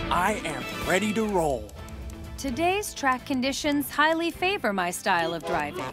I am ready to roll. Today's track conditions highly favor my style of driving.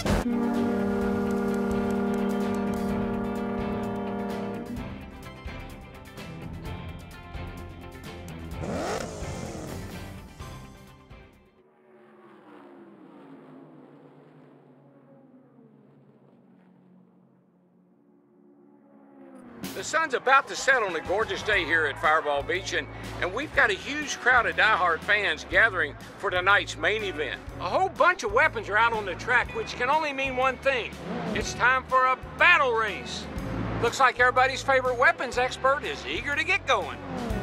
The sun's about to set on a gorgeous day here at Fireball Beach, and we've got a huge crowd of diehard fans gathering for tonight's main event. A whole bunch of weapons are out on the track, which can only mean one thing. It's time for a battle race. Looks like everybody's favorite weapons expert is eager to get going.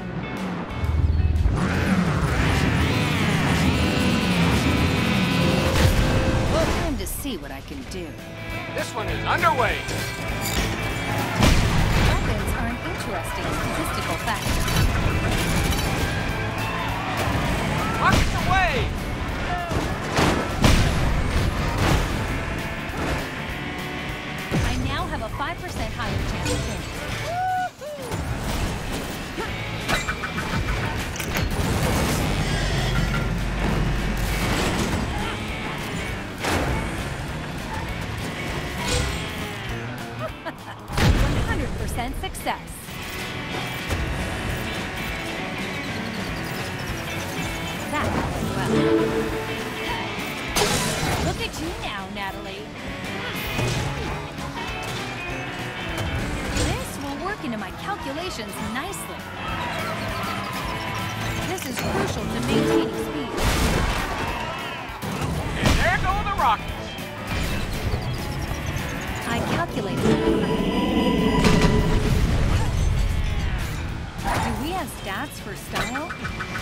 Time to see what I can do. This one is underway. Weapons are an interesting statistical factor. Rockets away! I now have a 5% higher chance of winning. 100% success. That happened well. Look at you now, Natalie. This will work into my calculations nicely. This is crucial to maintaining speed. And there go the rockets. I calculated that. Do we have stats for style?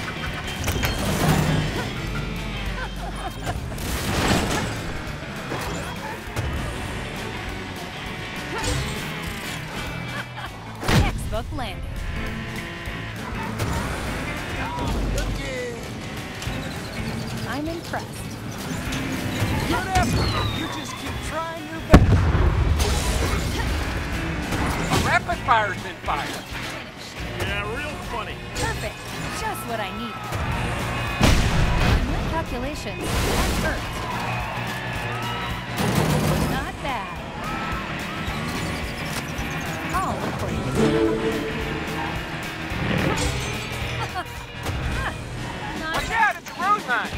Textbook landing. I'm impressed. Good effort. You just keep trying your best. A rapid fire's been fired. Yeah, real funny. Perfect. Just what I needed. My calculations at first. Not bad. All according to Not Watch out, it's a road mine.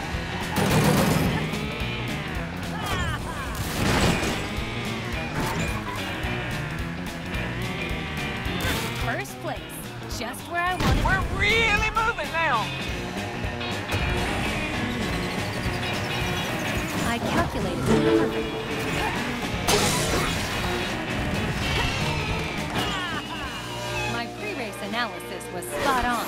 First place. Just where I wanted. We're really moving now. I calculated it perfectly. My pre-race analysis was spot on.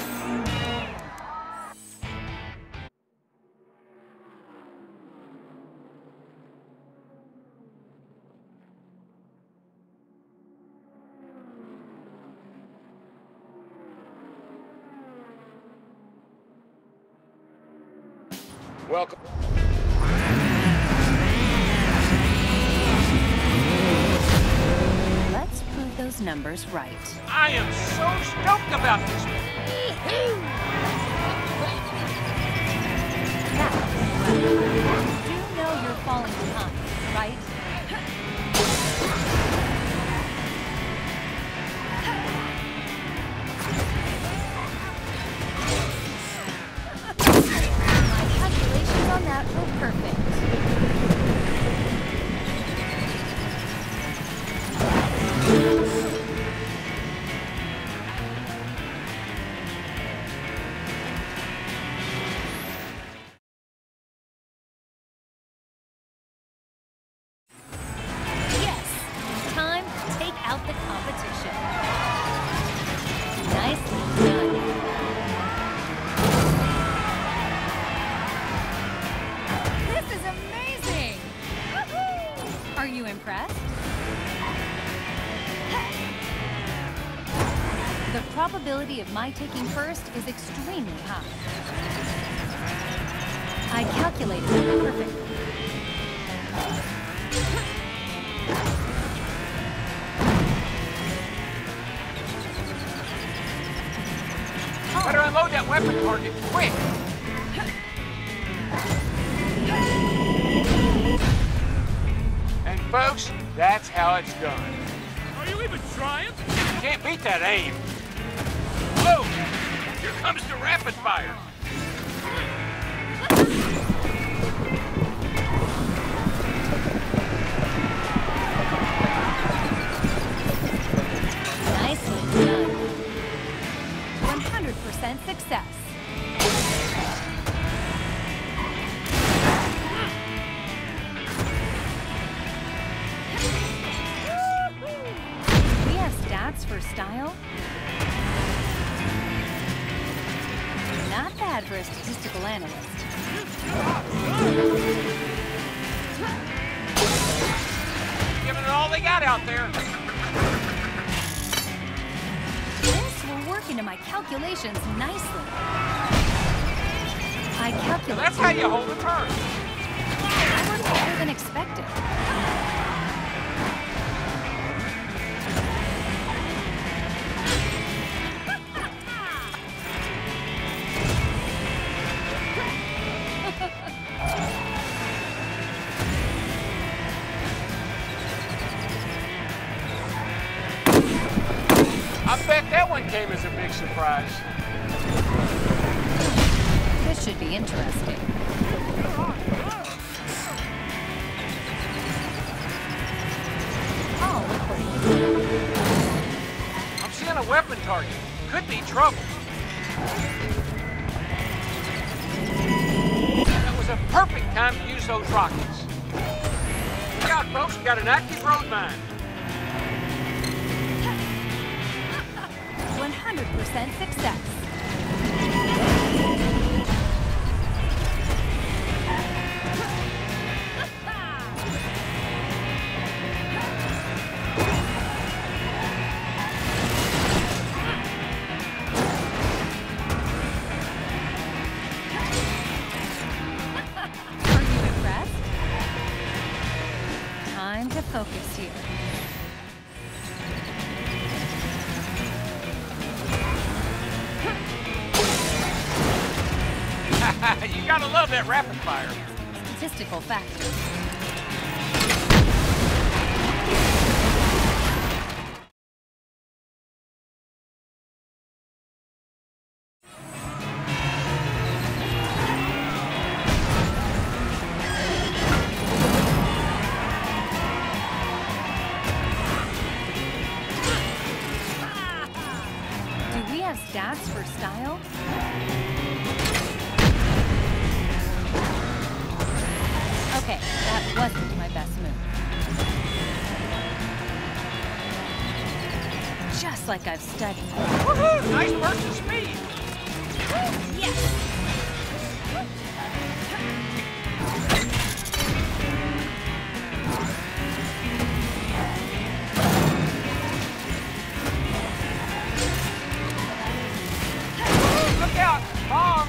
Welcome. Let's prove those numbers right. I am so stoked about this. Now, you do know you're falling behind, right? My calculations on that were perfect. Yes, time to take out the competition. Nicely done. This is amazing! Woohoo! Are you impressed? The probability of my taking first is extremely high. I calculated it perfectly. Better Reload that weapon target, quick! And folks, that's how it's done. Are you even trying? You can't beat that aim. Whoa! Here comes the rapid fire. Nicely done. 100% success. We have stats for style. Not bad for a statistical analyst. Giving it all they got out there. This will work into my calculations nicely. I calculate. That's how you hold a turn. I worked better than expected. I bet that one came as a big surprise. This should be interesting. All according to I'm seeing a weapon target. Could be trouble. That was a perfect time to use those rockets. Look out, folks. We got an active road mine. 100% success. Are you impressed? Time to focus here. You gotta love that rapid fire. Statistical factor. Do we have stats for style? Okay, that wasn't my best move. Just like I've studied. Woohoo! Nice burst of speed. Yes! Look out! Bombs!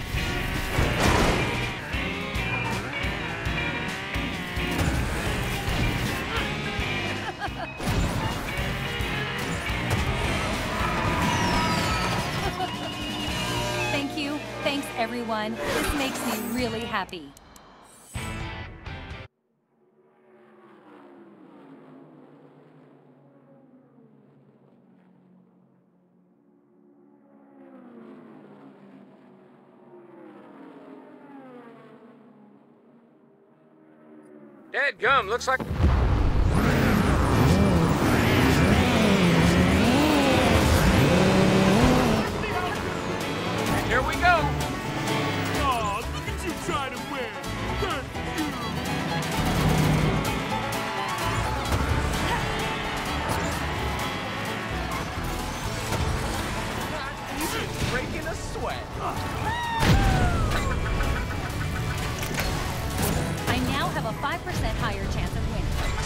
Thank you. Thanks, everyone. This makes me really happy. Dadgum, looks like... Here we go. Aw, look at you trying to win. Thank you. Not even breaking a sweat. I now have a 5% higher chance of winning.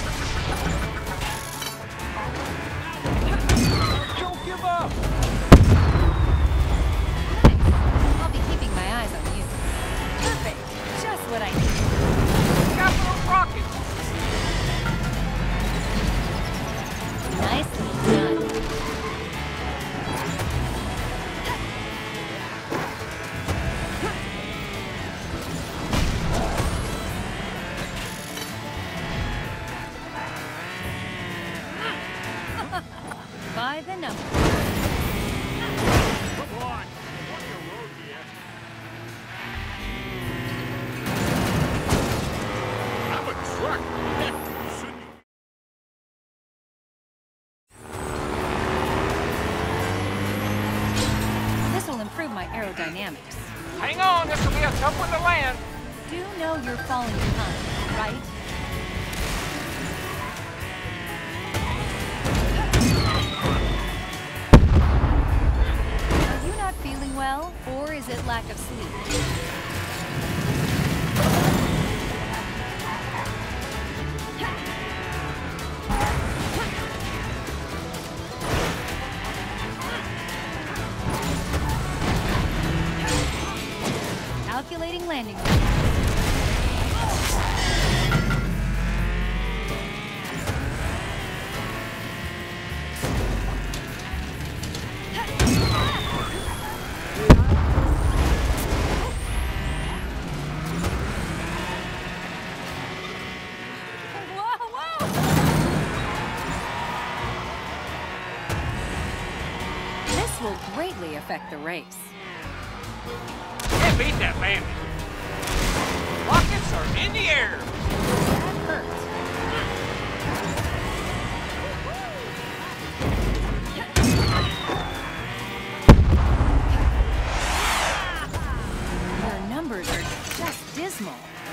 by the numbers. Come on. Plenty of road yet. I'm a truck. Shouldn't you? This will improve my aerodynamics. Hang on, this will be a tough one to land. Do know you're falling behind, right? Are you not feeling well, or is it lack of sleep? Calculating landing. This will greatly affect the race. Can't beat that bandit. Rockets are in the air. That hurts. Your numbers are just dismal.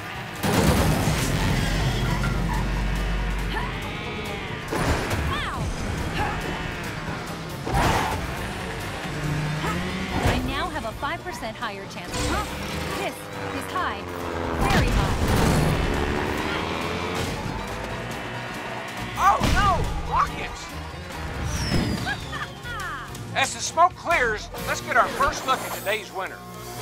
I now have a 5% higher chance. This is high, very high. Oh no, rockets! As the smoke clears, let's get our first look at today's winner.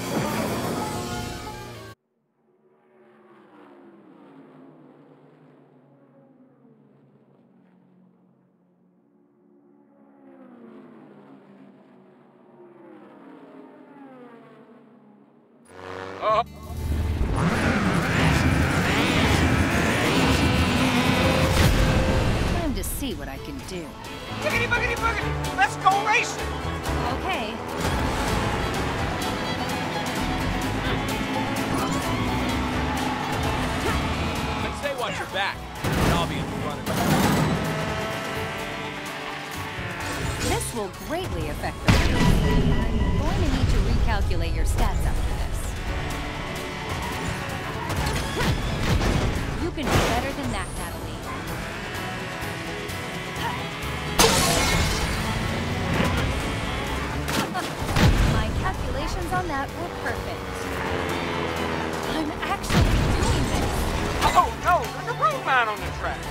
Time to see what I can do. Boogity, boogity, boogity! Let's go racing! Okay. I'd say watch your back, and I'll be in front of you. This will greatly affect the race. I'm going to need to recalculate your stats after this. You can do better than that, Natalie. My calculations on that were perfect. I'm actually doing this. Oh no, there's a road mine on the track.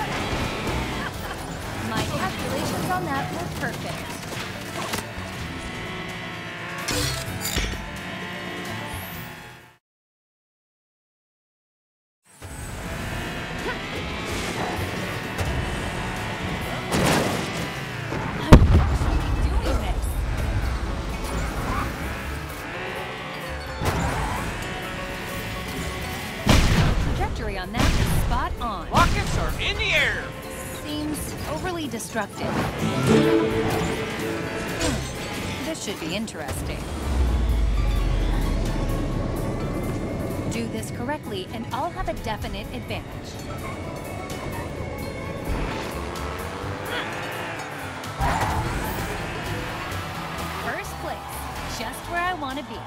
My calculations on that were perfect. I'm actually doing this. Trajectory on that is spot on. Rockets are in the air. Seems overly destructive. This should be interesting. Do this correctly, and I'll have a definite advantage. First place, just where I want to be.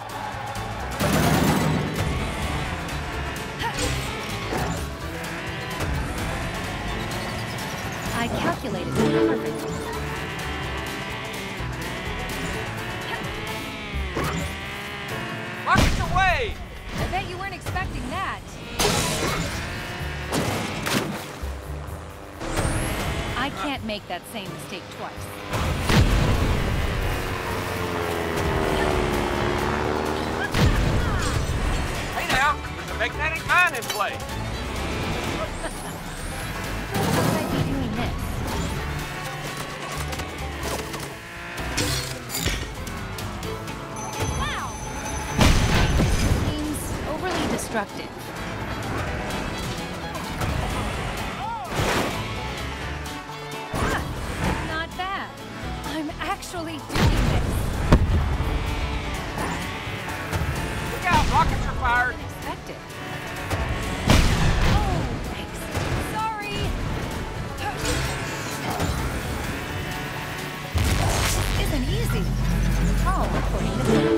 I calculated it perfectly. Rockets away! I bet you weren't expecting that. I can't make that same mistake twice. Hey now, there's a magnetic mine in play. How would I be doing this? Wow! Seems overly destructive. Not bad. actually doing this. Look out, rockets are fired. Unexpected. Oh, thanks. Sorry. This isn't easy. Oh, according to me.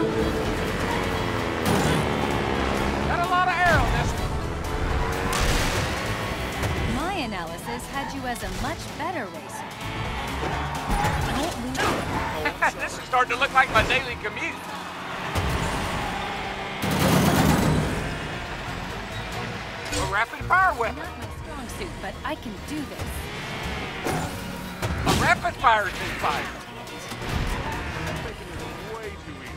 Got a lot of air on this one. My analysis had you as a much better racer. Don't lose it. This is starting to look like my daily commute. A rapid fire weapon. Not my strong suit, but I can do this. A rapid fire's been fired. Making it way too easy.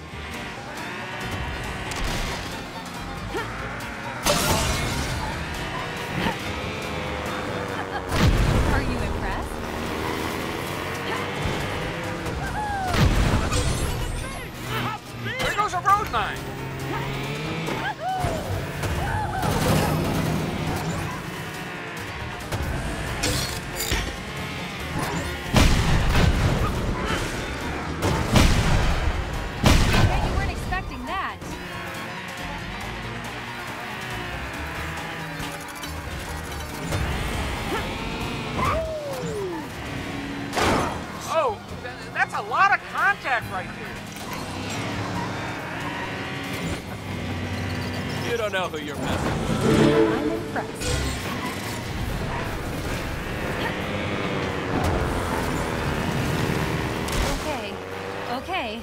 Are you impressed? There goes a road mine. Bet you weren't expecting that. Oh, that's a lot of contact right there. You don't know who you're messing with. I'm impressed. Okay. Okay.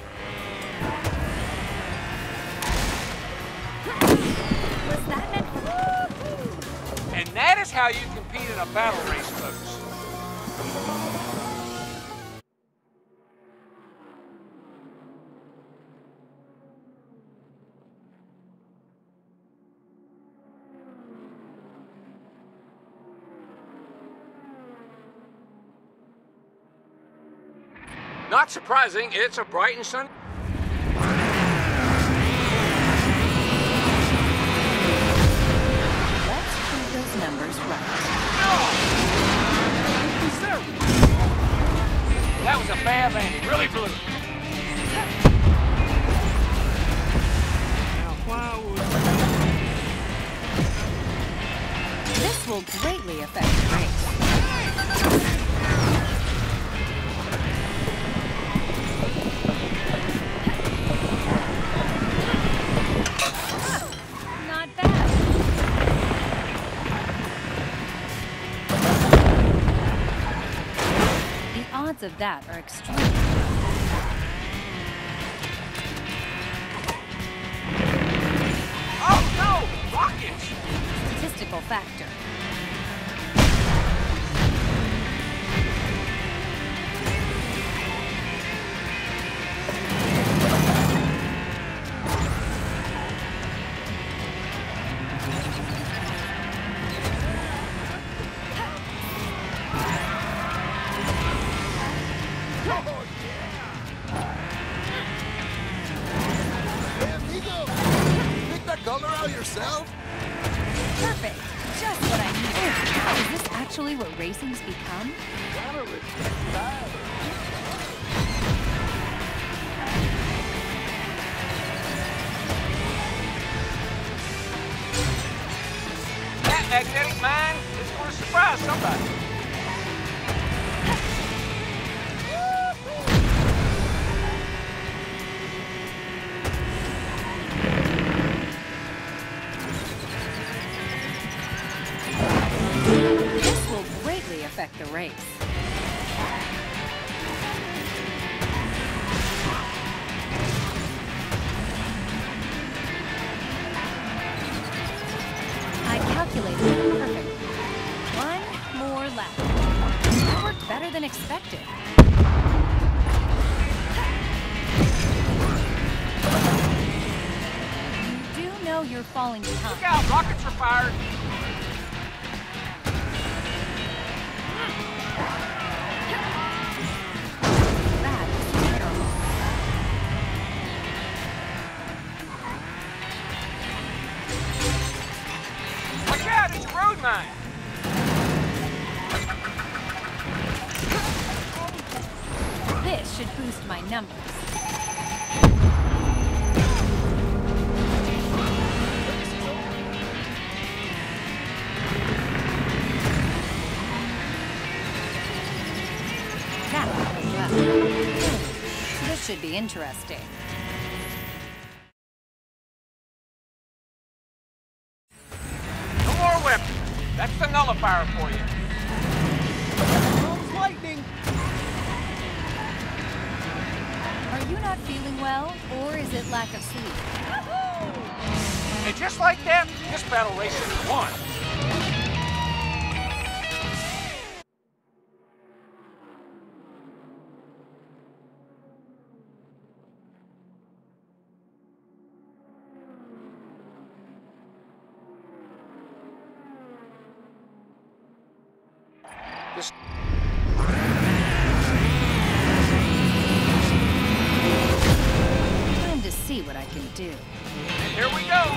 Was that meant for... And that is how you compete in a battle race, folks. Not surprising, it's a bright and sunny. Let's prove those numbers right. That was a bad landing, really blew. Now, why would... This will greatly affect the race. Not bad. The odds of that are extreme. Oh no, rockets! Statistical factor. Hey, amigo! Pick that color out yourself? Perfect. Just what I needed. Is this actually what racing's become? Gotta respect that. That magnetic mine is going to surprise somebody. This will greatly affect the race. I calculated it perfectly. One more lap. That worked better than expected. You do know you're falling behind. Look out, rockets are fired. That is terrible. Watch out, it's a road mine. This should boost my numbers. That went well. This should be interesting. No more weapons. That's the nullifier for you. Comes lightning. Are you not feeling well, or is it lack of sleep? And just like that, this battle race is won. This Time to see what I can do. And here we go.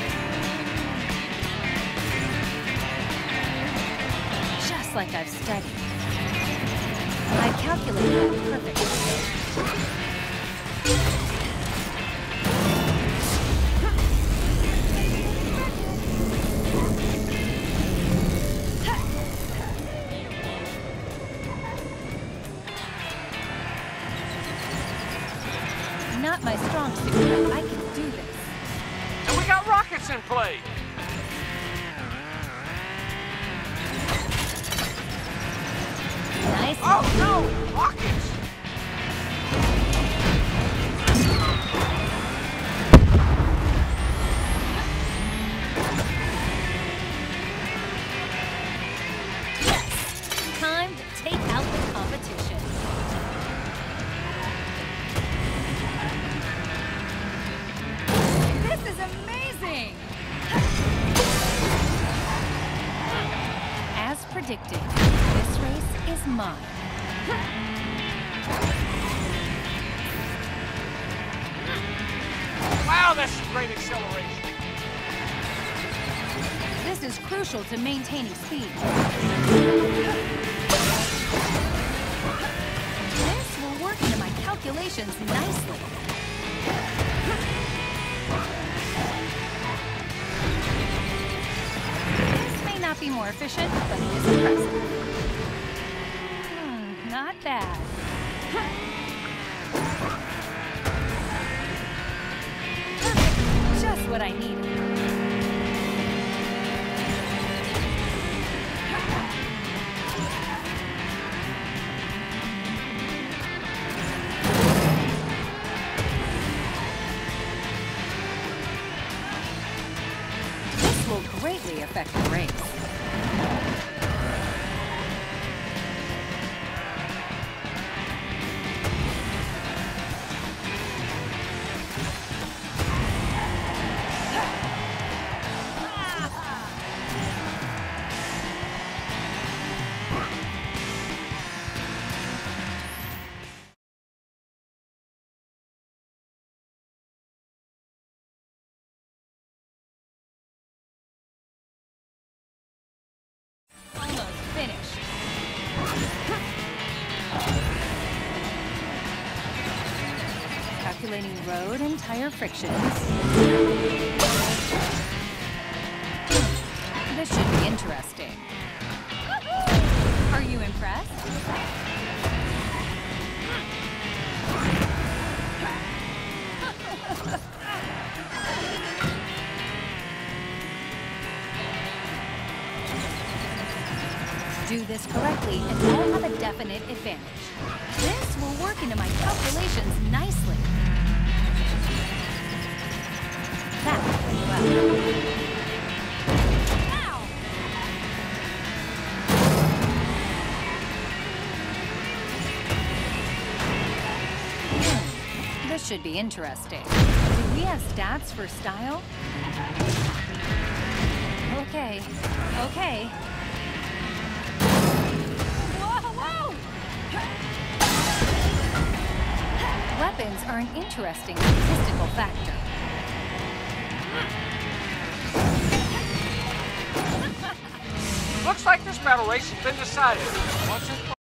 Just like I've studied. I calculated that perfectly. Not my strong suit, but I can do this. And we got rockets in play. Nice. Oh no! Rockets! Time to take out the competition. This is amazing! As predicted, this race is mine. Wow, that's great acceleration. This is crucial to maintaining speed. This will work into my calculations nicely. This may not be more efficient, but it is impressive. Not bad. Perfect. Just what I needed. This will greatly affect the race. Almost finished. Calculating road and tire frictions. This should be interesting. Are you impressed? Do this correctly and I'll have a definite advantage. This will work into my calculations nicely. That went well. Ow! This should be interesting. Do we have stats for style? Okay, okay. Weapons are an interesting statistical factor. Looks like this battle race has been decided. Once and for